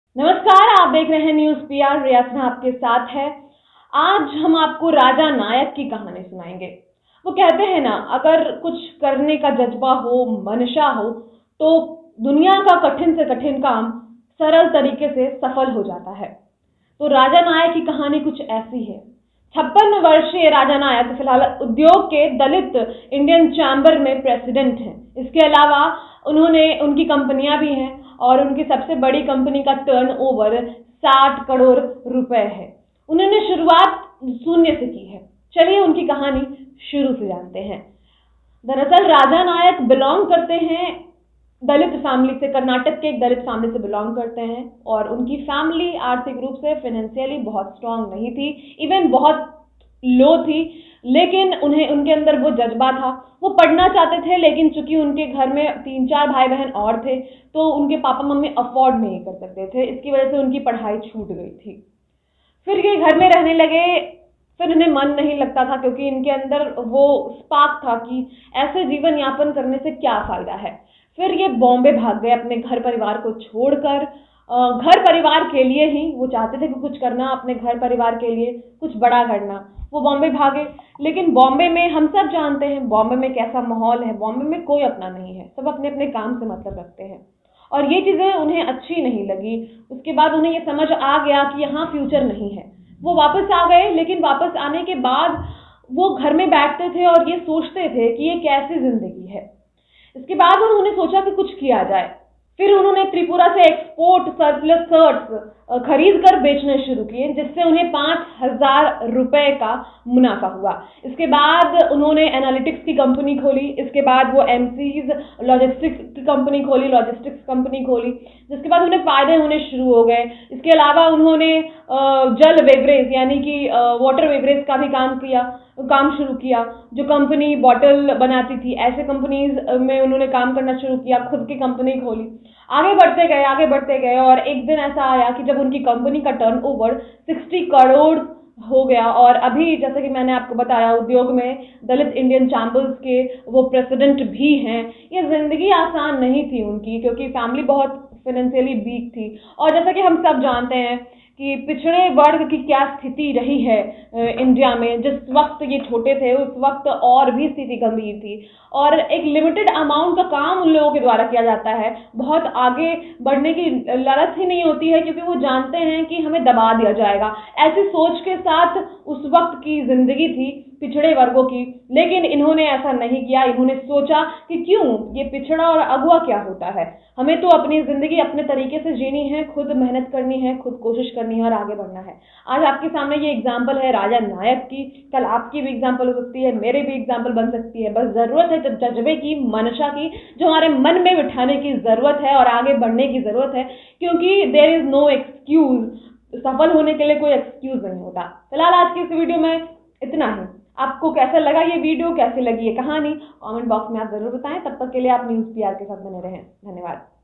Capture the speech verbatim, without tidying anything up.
नमस्कार, आप देख रहे हैं न्यूज पीआर। रियासना आपके साथ है। आज हम आपको राजा नायक की कहानी सुनाएंगे। वो कहते हैं ना, अगर कुछ करने का जज्बा हो, मनशा हो, तो दुनिया का कठिन से कठिन काम सरल तरीके से सफल हो जाता है। तो राजा नायक की कहानी कुछ ऐसी है। छप्पन वर्षीय राजा नायक फिलहाल उद्योग के दलित इंडियन चैम्बर में प्रेसिडेंट हैं। इसके अलावा उन्होंने उनकी कंपनियां भी हैं और उनकी सबसे बड़ी कंपनी का टर्नओवर साठ करोड़ रुपए है। उन्होंने शुरुआत शून्य से की है। चलिए उनकी कहानी शुरू से जानते हैं। दरअसल राजा नायक बिलोंग करते हैं दलित फैमिली से, कर्नाटक के एक दलित फैमिली से बिलोंग करते हैं और उनकी फैमिली आर्थिक रूप से फाइनेंशियली बहुत स्ट्रांग नहीं थी, इवन बहुत लो थी। लेकिन उन्हें उनके अंदर वो जज्बा था, वो पढ़ना चाहते थे, लेकिन चूंकि उनके घर में तीन चार भाई बहन और थे तो उनके पापा मम्मी अफोर्ड नहीं कर सकते थे। इसकी वजह से उनकी पढ़ाई छूट गई थी। फिर ये घर में रहने लगे। फिर उन्हें मन नहीं लगता था क्योंकि इनके अंदर वो स्पार्क था कि ऐसे जीवन यापन करने से क्या फायदा है। फिर ये बॉम्बे भाग गए अपने घर परिवार को छोड़कर। घर परिवार के लिए ही वो चाहते थे कि कुछ करना, अपने घर परिवार के लिए कुछ बड़ा करना। वो बॉम्बे भागे, लेकिन बॉम्बे में हम सब जानते हैं बॉम्बे में कैसा माहौल है। बॉम्बे में कोई अपना नहीं है, सब अपने अपने काम से मतलब रखते हैं और ये चीजें उन्हें अच्छी नहीं लगी। उसके बाद उन्हें ये समझ आ गया कि यहाँ फ्यूचर नहीं है। वो वापस आ गए, लेकिन वापस आने के बाद वो घर में बैठते थे और ये सोचते थे कि ये कैसी जिंदगी है। इसके बाद उन्होंने सोचा कि कुछ किया जाए। फिर उन्होंने त्रिपुरा से एक्सपोर्ट सरप्लस शर्ट्स खरीद कर बेचने शुरू किए, जिससे उन्हें पांच हजार रुपए का मुनाफा हुआ। इसके बाद उन्होंने एनालिटिक्स की कंपनी खोली। इसके बाद वो एमसीज लॉजिस्टिक्स की कंपनी खोली लॉजिस्टिक्स कंपनी खोली जिसके बाद उन्हें फायदे होने शुरू हो गए। इसके अलावा उन्होंने जल बेवरेज यानी कि वाटर बेवरेज का भी काम किया काम शुरू किया। जो कंपनी बॉटल बनाती थी, ऐसे कंपनीज में उन्होंने काम करना शुरू किया, खुद की कंपनी खोली। आगे बढ़ते गए आगे बढ़ते गए और एक दिन ऐसा आया कि जब उनकी कंपनी का टर्नओवर साठ करोड़ हो गया और अभी जैसे कि मैंने आपको बताया उद्योग में दलित इंडियन चैम्बर्स के वो प्रेसिडेंट भी हैं। ये जिंदगी आसान नहीं थी उनकी, क्योंकि फैमिली बहुत फाइनेंशियली वीक थी। और जैसा कि हम सब जानते हैं कि पिछड़े वर्ग की क्या स्थिति रही है इंडिया में। जिस वक्त ये छोटे थे उस वक्त और भी स्थिति गंभीर थी और एक लिमिटेड अमाउंट का काम उन लोगों के द्वारा किया जाता है। बहुत आगे बढ़ने की लालच ही नहीं होती है, क्योंकि वो जानते हैं कि हमें दबा दिया जाएगा। ऐसी सोच के साथ उस वक्त की जिंदगी थी पिछड़े वर्गों की। लेकिन इन्होंने ऐसा नहीं किया। इन्होंने सोचा कि क्यों, ये पिछड़ा और अगुआ क्या होता है, हमें तो अपनी जिंदगी अपने तरीके से जीनी है, खुद मेहनत करनी है, खुद कोशिश करनी है और आगे बढ़ना है। आज आपके सामने ये एग्जाम्पल है राजा नायक की, कल आपकी भी एग्जाम्पल हो सकती है, मेरे भी एग्जाम्पल बन सकती है। बस जरूरत है जज्बे की, मनशा की, जो हमारे मन में बिठाने की जरूरत है और आगे बढ़ने की जरूरत है, क्योंकि देयर इज नो एक्सक्यूज। सफल होने के लिए कोई एक्सक्यूज नहीं होता। फिलहाल आज की इस वीडियो में इतना ही। आपको कैसा लगा ये वीडियो, कैसी लगी ये कहानी, कमेंट बॉक्स में आप जरूर बताएं। तब तक के लिए आप न्यूज पीआर के साथ बने रहें। धन्यवाद।